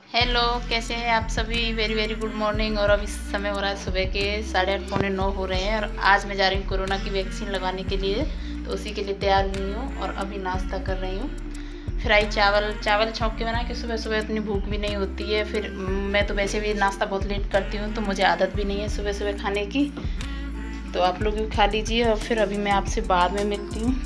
Hello, कैसे हैं आप सभी। Very very good morning. और अब इस समय हो रहा है सुबह के 8:30 पौने 9 हो रहे हैं। और आज मैं जा रही हूँ कोरोना की वैक्सीन लगाने के लिए, तो उसी के लिए तैयार हुई हूँ और अभी नाश्ता कर रही हूँ। फ्राई चावल छौंक के बना के सुबह सुबह इतनी भूख भी नहीं होती है। फिर मैं तो वैसे भी नाश्ता बहुत लेट करती हूँ, तो मुझे आदत भी नहीं है सुबह सुबह खाने की। तो आप लोग भी खा लीजिए और फिर अभी मैं आपसे बाद में मिलती हूँ।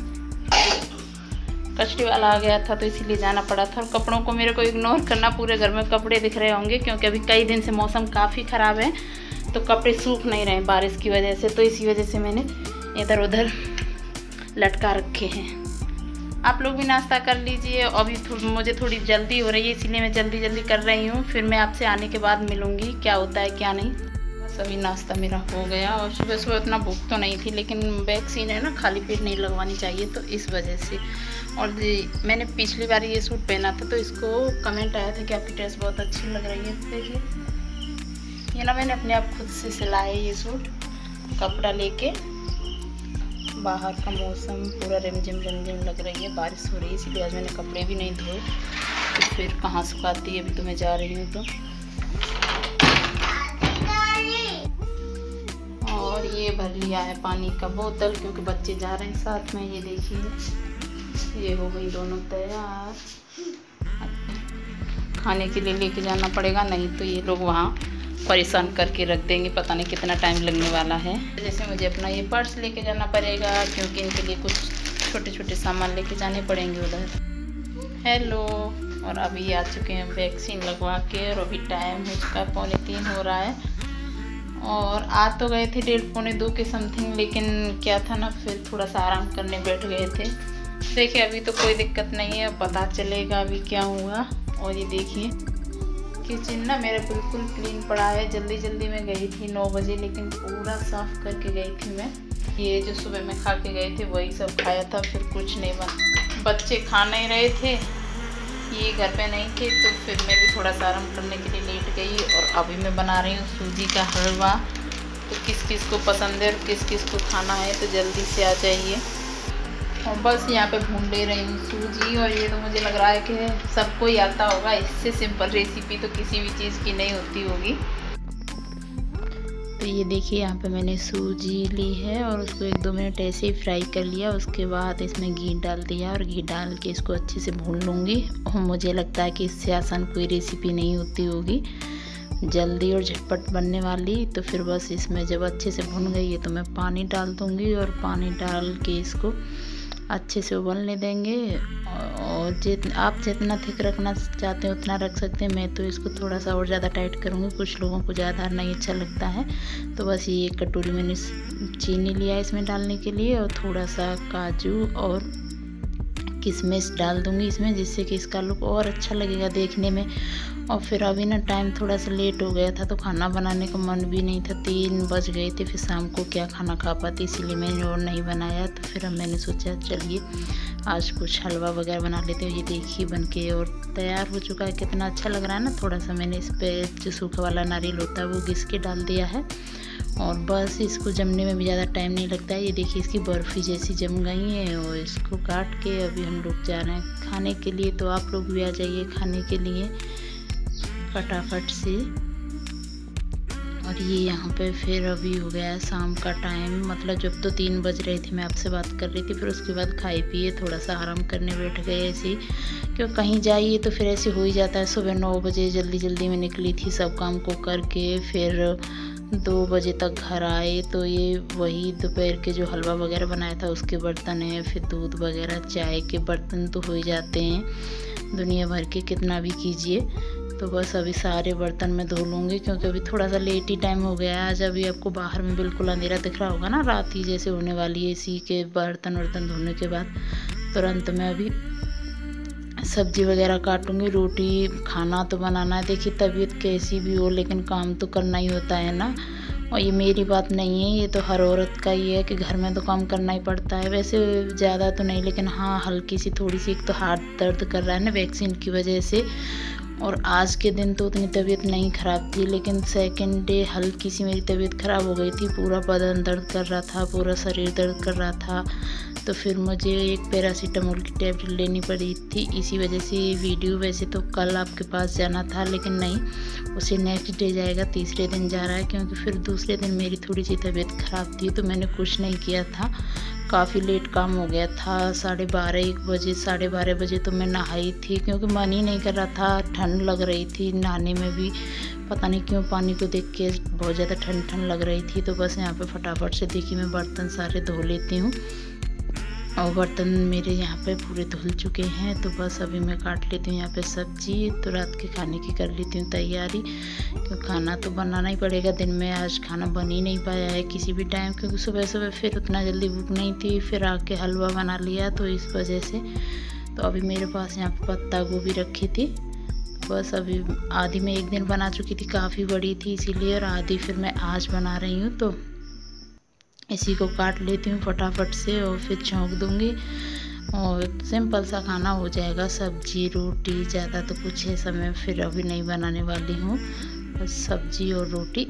कचरे वाला आ गया था तो इसीलिए जाना पड़ा था। और कपड़ों को मेरे को इग्नोर करना, पूरे घर में कपड़े दिख रहे होंगे क्योंकि अभी कई दिन से मौसम काफ़ी ख़राब है, तो कपड़े सूख नहीं रहे बारिश की वजह से। तो इसी वजह से मैंने इधर उधर लटका रखे हैं। आप लोग भी नाश्ता कर लीजिए। अभी मुझे थोड़ी जल्दी हो रही है, इसीलिए मैं जल्दी जल्दी कर रही हूँ। फिर मैं आपसे आने के बाद मिलूँगी क्या होता है क्या नहीं। बस अभी नाश्ता मेरा हो गया। और सुबह सुबह उतना भूख तो नहीं थी, लेकिन वैक्सीन है ना, खाली पेट नहीं लगवानी चाहिए, तो इस वजह से। और मैंने पिछली बार ये सूट पहना था तो इसको कमेंट आया था कि आपकी ड्रेस बहुत अच्छी लग रही है। देखिए, ये ना मैंने अपने आप खुद से सिलाया है ये सूट। कपड़ा लेके, बाहर का मौसम पूरा रिमझिम लग रही है, बारिश हो रही है, इसीलिए आज मैंने कपड़े भी नहीं धोए। तो फिर कहाँ सुखाती है, अभी तो मैं जा रही हूँ। तो और ये भर लिया है पानी का बोतल, क्योंकि बच्चे जा रहे हैं साथ में। ये देखिए, ये हो गई दोनों तैयार। खाने के लिए लेके जाना पड़ेगा, नहीं तो ये लोग वहाँ परेशान करके रख देंगे। पता नहीं कितना टाइम लगने वाला है। जैसे मुझे अपना ये पर्स लेके जाना पड़ेगा, क्योंकि इनके लिए कुछ छोटे छोटे सामान लेके जाने पड़ेंगे उधर। हेलो, और अभी आ चुके हैं वैक्सीन लगवा के। और अभी टाइम है उसका 2:45 हो रहा है। और आ तो गए थे 1:30 पौने 2 के समथिंग, लेकिन क्या था ना, फिर थोड़ा सा आराम करने बैठ गए थे। देखिए, अभी तो कोई दिक्कत नहीं है, पता चलेगा अभी क्या हुआ। और ये देखिए, किचन ना मेरा बिल्कुल क्लीन पड़ा है। जल्दी जल्दी में गई थी 9 बजे, लेकिन पूरा साफ़ करके गई थी मैं। ये जो सुबह में खा के गए थे वही सब खाया था, फिर कुछ नहीं बना। बच्चे खा नहीं रहे थे, ये घर पे नहीं थे, तो फिर मैं भी थोड़ा सा आराम करने के लिए लेट गई। और अभी मैं बना रही हूँ सूजी का हलवा। तो किस किस को पसंद है और किस किस को खाना है, तो जल्दी से आ जाइए। और बस यहाँ पे भून ले रही हूँ सूजी। और ये तो मुझे लग रहा है कि सबको ही आता होगा, इससे सिंपल रेसिपी तो किसी भी चीज़ की नहीं होती होगी। तो ये देखिए, यहाँ पे मैंने सूजी ली है और उसको 1-2 मिनट ऐसे ही फ्राई कर लिया। उसके बाद इसमें घी डाल दिया और घी डाल के इसको अच्छे से भून लूँगी। और मुझे लगता है कि इससे आसान कोई रेसिपी नहीं होती होगी, जल्दी और झटपट बनने वाली। तो फिर बस इसमें जब अच्छे से भुन गई है तो मैं पानी डाल दूँगी। और पानी डाल के इसको अच्छे से उबलने देंगे। और आप जितना थिक रखना चाहते हैं उतना रख सकते हैं। मैं तो इसको थोड़ा सा और ज़्यादा टाइट करूँगी, कुछ लोगों को ज़्यादा नहीं अच्छा लगता है। तो बस ये 1 कटोरी मैंने चीनी लिया है इसमें डालने के लिए, और थोड़ा सा काजू और किशमिश डाल दूँगी इसमें, जिससे कि इसका लुक और अच्छा लगेगा देखने में। और फिर अभी ना टाइम थोड़ा सा लेट हो गया था, तो खाना बनाने का मन भी नहीं था, 3 बज गए थे। फिर शाम को क्या खाना खा पाती, इसीलिए मैंने और नहीं बनाया। तो फिर अब मैंने सोचा चलिए आज कुछ हलवा वगैरह बना लेते हैं। ये देखिए बन के और तैयार हो चुका है, कितना अच्छा लग रहा है ना। थोड़ा सा मैंने इस पर जो सूखा वाला नारियल होता है वो घिस के डाल दिया है। और बस इसको जमने में भी ज़्यादा टाइम नहीं लगता है। ये देखिए, इसकी बर्फ़ी जैसी जम गई है। और इसको काट के अभी हम लोग जा रहे हैं खाने के लिए। तो आप लोग भी आ जाइए खाने के लिए फटाफट से। और ये यहाँ पे फिर अभी हो गया शाम का टाइम, मतलब जब तो 3 बज रहे थे मैं आपसे बात कर रही थी। फिर उसके बाद खाए पिए थोड़ा सा आराम करने बैठ गए ऐसे ही, क्यों कहीं जाइए तो फिर ऐसे हो ही जाता है। सुबह 9 बजे जल्दी जल्दी में निकली थी सब काम को करके, फिर 2 बजे तक घर आए। तो ये वही दोपहर के जो हलवा वगैरह बनाया था उसके बर्तन हैं, फिर दूध वगैरह चाय के बर्तन तो हो ही जाते हैं दुनिया भर के, कितना भी कीजिए। तो बस अभी सारे बर्तन मैं धो लूँगी, क्योंकि अभी थोड़ा सा लेट ही टाइम हो गया है आज। अभी आपको बाहर में बिल्कुल अंधेरा दिख रहा होगा ना, रात ही जैसे होने वाली है। इसी के बर्तन वर्तन धोने के बाद तुरंत मैं अभी सब्जी वगैरह काटूंगी। रोटी खाना तो बनाना है। देखिए, तबीयत कैसी भी हो लेकिन काम तो करना ही होता है ना। और ये मेरी बात नहीं है, ये तो हर औरत का ही है कि घर में तो काम करना ही पड़ता है। वैसे ज़्यादा तो नहीं, लेकिन हाँ हल्की सी थोड़ी सी, एक तो हाथ दर्द कर रहा है ना वैक्सीन की वजह से। और आज के दिन तो उतनी तबीयत नहीं ख़राब थी, लेकिन सेकंड डे हल्की सी मेरी तबीयत ख़राब हो गई थी। पूरा बदन दर्द कर रहा था, पूरा शरीर दर्द कर रहा था। तो फिर मुझे एक पैरासीटामोल की टैबलेट लेनी पड़ी थी। इसी वजह से ये वीडियो वैसे तो कल आपके पास जाना था, लेकिन नहीं, उसे नेक्स्ट डे जाएगा, तीसरे दिन जा रहा है, क्योंकि फिर दूसरे दिन मेरी थोड़ी सी तबीयत ख़राब थी तो मैंने कुछ नहीं किया था। काफ़ी लेट काम हो गया था, 12:30 बजे तो मैं नहाई थी, क्योंकि मन ही नहीं कर रहा था, ठंड लग रही थी। नहाने में भी पता नहीं क्यों पानी को देख के बहुत ज़्यादा ठंड लग रही थी। तो बस यहाँ पे फटाफट से देखिए मैं बर्तन सारे धो लेती हूँ, और बर्तन मेरे यहाँ पे पूरे धुल चुके हैं। तो बस अभी मैं काट लेती हूँ यहाँ पे सब्जी, तो रात के खाने की कर लेती हूँ तैयारी, क्योंकि खाना तो बनाना ही पड़ेगा। दिन में आज खाना बन ही नहीं पाया है किसी भी टाइम, क्योंकि सुबह फिर उतना जल्दी भूख नहीं थी, फिर आके हलवा बना लिया, तो इस वजह से। तो अभी मेरे पास यहाँ पे पत्ता गोभी रखी थी, बस अभी आधी मैं एक दिन बना चुकी थी, काफ़ी बड़ी थी इसीलिए, और आधी फिर मैं आज बना रही हूँ। तो इसी को काट लेती हूँ फटाफट से और फिर छौंक दूँगी, और सिंपल सा खाना हो जाएगा, सब्जी रोटी, ज़्यादा तो कुछ है समय फिर अभी नहीं बनाने वाली हूँ, बस सब्जी और रोटी,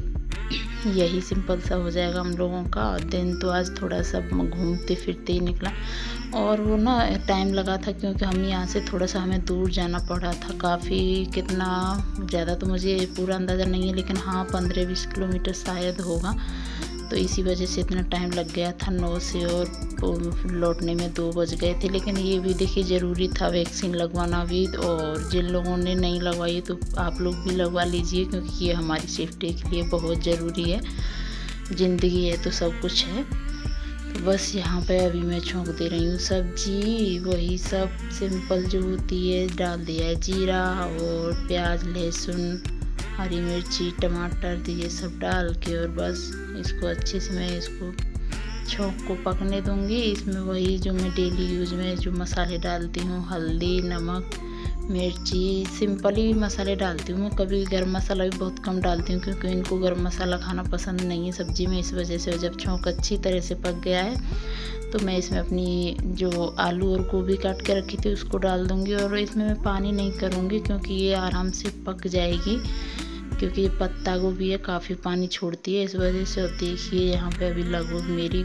यही सिंपल सा हो जाएगा हम लोगों का। दिन तो आज थोड़ा सा घूमते फिरते ही निकला, और वो ना टाइम लगा था, क्योंकि हम यहाँ से थोड़ा सा हमें दूर जाना पड़ा था काफ़ी, कितना ज़्यादा तो मुझे पूरा अंदाज़ा नहीं है, लेकिन हाँ 15-20 किलोमीटर शायद होगा। तो इसी वजह से इतना टाइम लग गया था 9 से, और लौटने में 2 बज गए थे। लेकिन ये भी देखिए ज़रूरी था वैक्सीन लगवाना भी, और जिन लोगों ने नहीं लगवाई तो आप लोग भी लगवा लीजिए, क्योंकि ये हमारी सेफ्टी के लिए बहुत ज़रूरी है। ज़िंदगी है तो सब कुछ है। तो बस यहाँ पे अभी मैं छौंक दे रही हूँ सब्जी, वही सब सिंपल जो होती है, डाल दिया है जीरा और प्याज, लहसुन, हरी मिर्ची, टमाटर, तो ये सब डाल के, और बस इसको अच्छे से मैं इसको छौंक को पकने दूंगी। इसमें वही जो मैं डेली यूज में जो मसाले डालती हूँ, हल्दी, नमक, मिर्ची, सिंपल ही मसाले डालती हूँ मैं। कभी गरम मसाला भी बहुत कम डालती हूँ, क्योंकि इनको गरम मसाला खाना पसंद नहीं है सब्जी में, इस वजह से। जब छौंक अच्छी तरह से पक गया है तो मैं इसमें अपनी जो आलू और गोभी काट के रखी थी उसको डाल दूँगी, और इसमें मैं पानी नहीं करूँगी, क्योंकि ये आराम से पक जाएगी, क्योंकि ये पत्ता गोभी है, काफ़ी पानी छोड़ती है, इस वजह से। और देखिए यहाँ पे अभी लगभग मेरी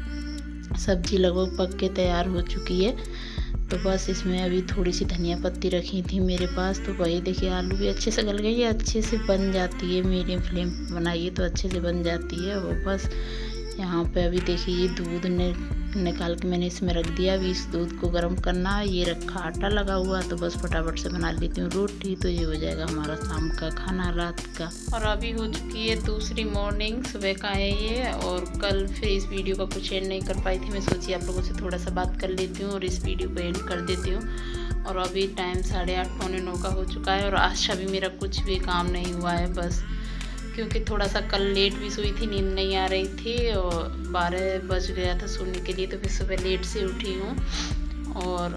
सब्जी लगभग पक के तैयार हो चुकी है। तो बस इसमें अभी थोड़ी सी धनिया पत्ती रखी थी मेरे पास, तो वही देखिए आलू भी अच्छे से गल गई है, अच्छे से बन जाती है, मीडियम फ्लेम पर बनाइए तो अच्छे से बन जाती है। और बस यहाँ पे अभी देखिए ये दूध निकाल के मैंने इसमें रख दिया, अभी इस दूध को गर्म करना है। ये रखा आटा लगा हुआ, तो बस फटाफट से बना लेती हूँ रोटी, तो ये हो जाएगा हमारा शाम का खाना रात का। और अभी हो चुकी है दूसरी मॉर्निंग, सुबह का है ये। और कल फिर इस वीडियो का कुछ एंड नहीं कर पाई थी, मैं सोची आप लोगों से थोड़ा सा बात कर लेती हूँ और इस वीडियो को एंड कर देती हूँ। और अभी टाइम 8:30 पौने 9 का हो चुका है, और आज अभी मेरा कुछ भी काम नहीं हुआ है, बस क्योंकि थोड़ा सा कल लेट भी सोई थी, नींद नहीं आ रही थी, और 12 बज गया था सोने के लिए, तो फिर सुबह लेट से उठी हूँ। और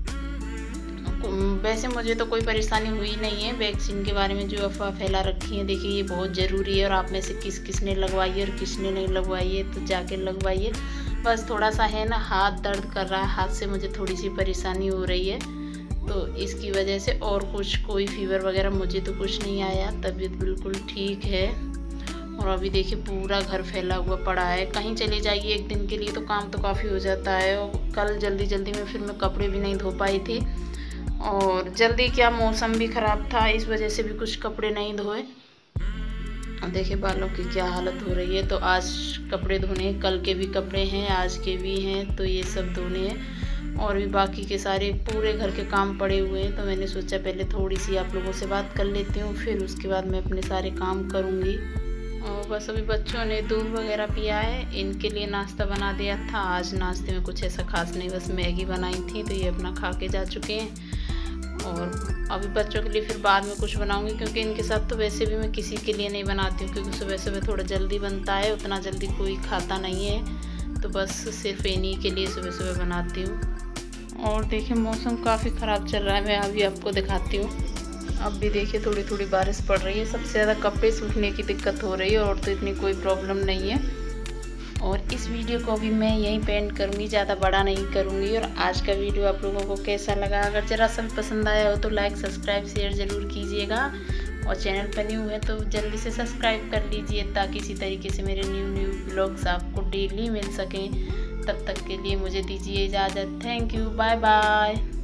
वैसे मुझे तो कोई परेशानी हुई नहीं है। वैक्सीन के बारे में जो अफवाह फैला रखी है, देखिए ये बहुत ज़रूरी है, और आप में से किसने लगवाई है और किसने नहीं लगवाई है तो जाके लगवाइए। बस थोड़ा सा है ना, हाथ दर्द कर रहा है, हाथ से मुझे थोड़ी सी परेशानी हो रही है, तो इसकी वजह से। और कोई फीवर वगैरह मुझे तो कुछ नहीं आया, तबीयत बिल्कुल ठीक है। और अभी देखिए पूरा घर फैला हुआ पड़ा है, कहीं चले जाइए एक दिन के लिए तो काम तो काफ़ी हो जाता है। और कल जल्दी में फिर मैं कपड़े भी नहीं धो पाई थी, और जल्दी क्या मौसम भी ख़राब था, इस वजह से भी कुछ कपड़े नहीं धोए। देखिए बालों की क्या हालत हो रही है। तो आज कपड़े धोने, कल के भी कपड़े हैं, आज के भी हैं, तो ये सब धोने हैं। और भी बाकी के सारे पूरे घर के काम पड़े हुए हैं, तो मैंने सोचा पहले थोड़ी सी आप लोगों से बात कर लेती हूँ, फिर उसके बाद मैं अपने सारे काम करूँगी। और बस अभी बच्चों ने दूध वगैरह पिया है, इनके लिए नाश्ता बना दिया था। आज नाश्ते में कुछ ऐसा खास नहीं, बस मैगी बनाई थी, तो ये अपना खा के जा चुके हैं। और अभी बच्चों के लिए फिर बाद में कुछ बनाऊंगी, क्योंकि इनके साथ तो वैसे भी मैं किसी के लिए नहीं बनाती हूँ, क्योंकि सुबह थोड़ा जल्दी बनता है, उतना जल्दी कोई खाता नहीं है, तो बस सिर्फ इन्हीं के लिए सुबह बनाती हूँ। और देखिए मौसम काफ़ी ख़राब चल रहा है, मैं अभी आपको दिखाती हूँ। अब भी देखिए थोड़ी थोड़ी बारिश पड़ रही है, सबसे ज़्यादा कपड़े सूखने की दिक्कत हो रही है, और तो इतनी कोई प्रॉब्लम नहीं है। और इस वीडियो को भी मैं यहीं पे एंड करूँगी, ज़्यादा बड़ा नहीं करूँगी। और आज का वीडियो आप लोगों को कैसा लगा, अगर ज़रा सा भी पसंद आया हो तो लाइक सब्सक्राइब शेयर ज़रूर कीजिएगा, और चैनल पर न्यू है तो जल्दी से सब्सक्राइब कर लीजिए, ताकि इसी तरीके से मेरे न्यू ब्लॉग्स आपको डेली मिल सकें। तब तक के लिए मुझे दीजिए इजाज़त। Thank you, bye bye.